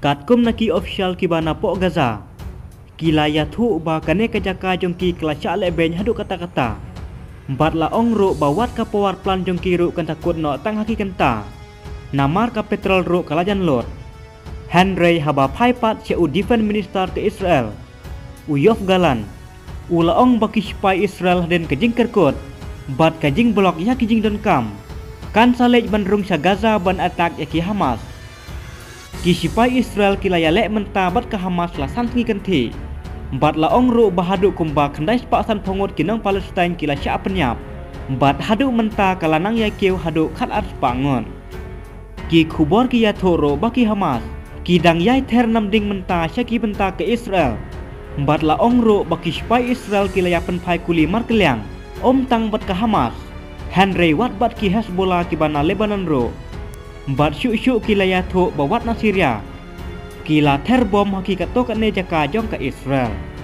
Katkum naki official kibana pok Gaza. Kila ya thu ba kane kajaka jongki kelaca le beny hadu kata-kata. Bat la ong ro bawat ka powar plan jongki ru kan takut no tang haki kenta. Namar ka petrol ru kalajan lot. Henry haba phaipat che u defense minister ke Israel. U Yoav Galan. U la ong baki spy Israel den kejing kerkut. Bat kejing blok ya kejing don kam. Kan salej bandrung sa Gaza ban atak ya ki Hamas. Ki spy Israel kila ya lek menta bat ke Hamas la santingi kenti. Bat la ong ru bahadu kumba kendai sepaksan pongot kinang Palestine kila sya penyap. Bat hadu menta kalanang ya kiu hadu khat at pangon. Ki khubor ki ya thoro baki Hamas. Ki dang yai ther nam ding menta sya ki benta ke Israel. Bat la ong ru baki spy Israel kila ya penpai kuli mar keliang. Om tang bat ke Hamas. Henry wat bat ki Hezbollah ki bana Lebanon ro. Bat syuk-syuk kila ya tho bawat na Syria. Kila ther bom hakikat to kane jaka jong ke Israel.